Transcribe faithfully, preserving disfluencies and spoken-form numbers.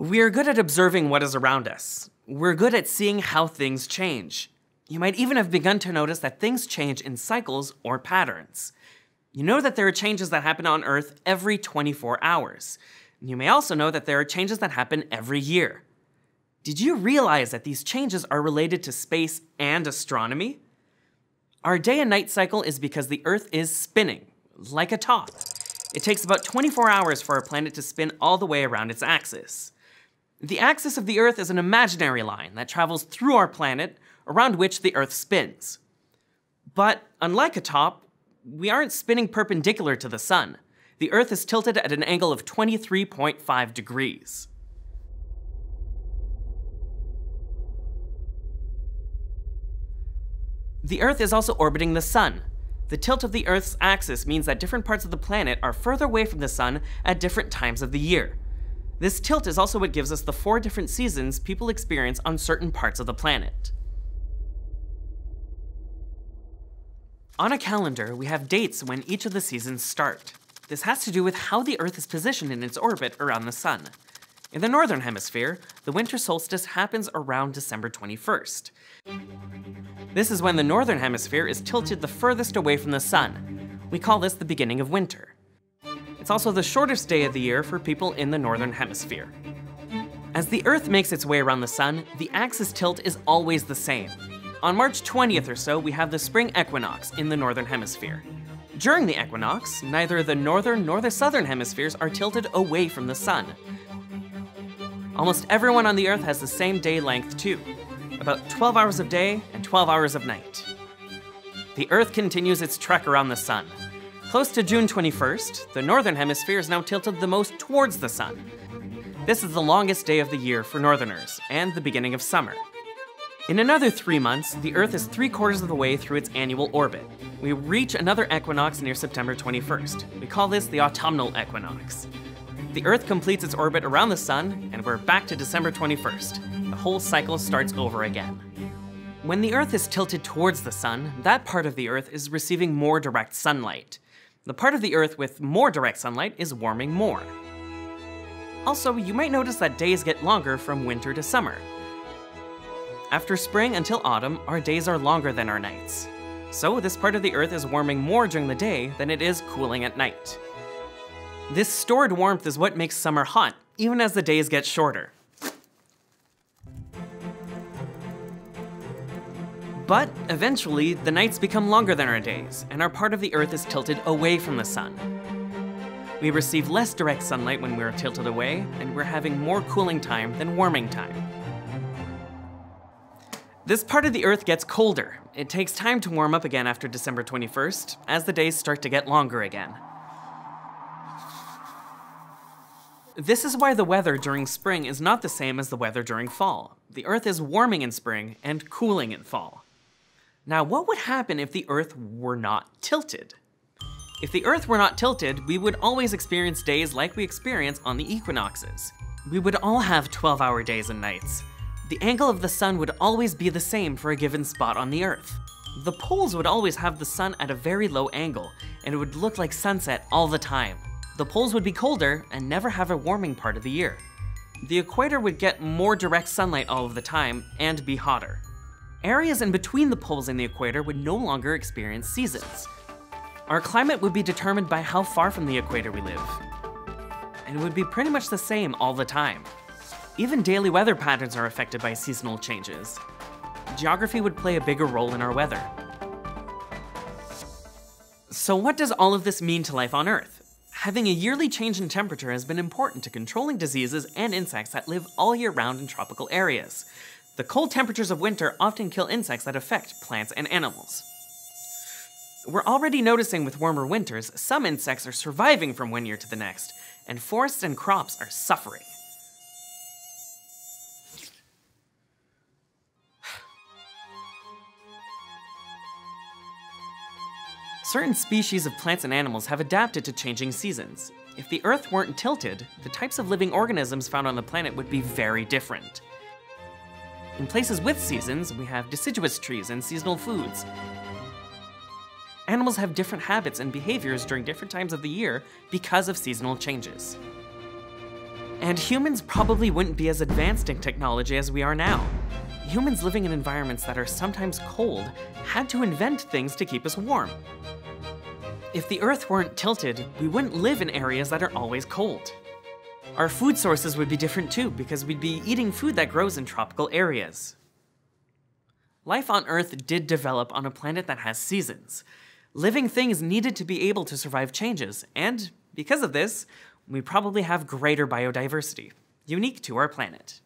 We are good at observing what is around us. We're good at seeing how things change. You might even have begun to notice that things change in cycles or patterns. You know that there are changes that happen on Earth every twenty-four hours. You may also know that there are changes that happen every year. Did you realize that these changes are related to space and astronomy? Our day and night cycle is because the Earth is spinning, like a top. It takes about twenty-four hours for our planet to spin all the way around its axis. The axis of the Earth is an imaginary line that travels through our planet, around which the Earth spins. But unlike a top, we aren't spinning perpendicular to the sun. The Earth is tilted at an angle of twenty-three point five degrees. The Earth is also orbiting the sun. The tilt of the Earth's axis means that different parts of the planet are further away from the sun at different times of the year. This tilt is also what gives us the four different seasons people experience on certain parts of the planet. On a calendar, we have dates when each of the seasons start. This has to do with how the Earth is positioned in its orbit around the sun. In the northern hemisphere, the winter solstice happens around December twenty-first. This is when the northern hemisphere is tilted the furthest away from the sun. We call this the beginning of winter. It's also the shortest day of the year for people in the northern hemisphere. As the Earth makes its way around the sun, the axis tilt is always the same. On March twentieth or so, we have the spring equinox in the northern hemisphere. During the equinox, neither the northern nor the southern hemispheres are tilted away from the sun. Almost everyone on the Earth has the same day length too, about twelve hours of day and twelve hours of night. The Earth continues its trek around the sun. Close to June twenty-first, the northern hemisphere is now tilted the most towards the sun. This is the longest day of the year for northerners, and the beginning of summer. In another three months, the Earth is three quarters of the way through its annual orbit. We reach another equinox near September twenty-first. We call this the autumnal equinox. The Earth completes its orbit around the sun, and we're back to December twenty-first. The whole cycle starts over again. When the Earth is tilted towards the sun, that part of the Earth is receiving more direct sunlight. The part of the Earth with more direct sunlight is warming more. Also, you might notice that days get longer from winter to summer. After spring until autumn, our days are longer than our nights. So this part of the Earth is warming more during the day than it is cooling at night. This stored warmth is what makes summer hot, even as the days get shorter. But eventually, the nights become longer than our days, and our part of the Earth is tilted away from the sun. We receive less direct sunlight when we're tilted away, and we're having more cooling time than warming time. This part of the Earth gets colder. It takes time to warm up again after December twenty-first, as the days start to get longer again. This is why the weather during spring is not the same as the weather during fall. The Earth is warming in spring and cooling in fall. Now, what would happen if the Earth were not tilted? If the Earth were not tilted, we would always experience days like we experience on the equinoxes. We would all have twelve hour days and nights. The angle of the sun would always be the same for a given spot on the Earth. The poles would always have the sun at a very low angle, and it would look like sunset all the time. The poles would be colder and never have a warming part of the year. The equator would get more direct sunlight all of the time and be hotter. Areas in between the poles and the equator would no longer experience seasons. Our climate would be determined by how far from the equator we live. And it would be pretty much the same all the time. Even daily weather patterns are affected by seasonal changes. Geography would play a bigger role in our weather. So what does all of this mean to life on Earth? Having a yearly change in temperature has been important to controlling diseases and insects that live all year round in tropical areas. The cold temperatures of winter often kill insects that affect plants and animals. We're already noticing with warmer winters, some insects are surviving from one year to the next, and forests and crops are suffering. Certain species of plants and animals have adapted to changing seasons. If the Earth weren't tilted, the types of living organisms found on the planet would be very different. In places with seasons, we have deciduous trees and seasonal foods. Animals have different habits and behaviors during different times of the year because of seasonal changes. And humans probably wouldn't be as advanced in technology as we are now. Humans living in environments that are sometimes cold had to invent things to keep us warm. If the Earth weren't tilted, we wouldn't live in areas that are always cold. Our food sources would be different too, because we'd be eating food that grows in tropical areas. Life on Earth did develop on a planet that has seasons. Living things needed to be able to survive changes, and because of this, we probably have greater biodiversity, unique to our planet.